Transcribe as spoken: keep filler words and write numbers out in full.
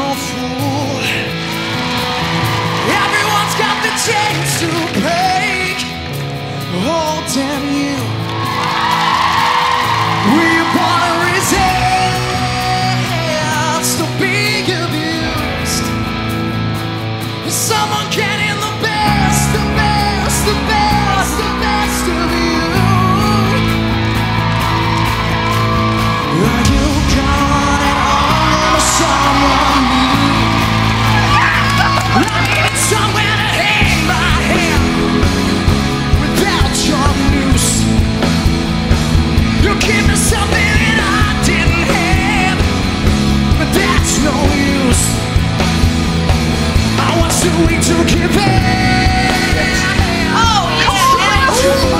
no fool. Everyone's got the chance to break. Oh, damn you. Were you born to resist to being abused? Is someone getting the best, the best, the best, the best of you? Are you gone and on to someone new? I need somewhere to hang my head without your noose. You give me something that I didn't have, but that's no use. I was too weak to give in. Oh, yeah.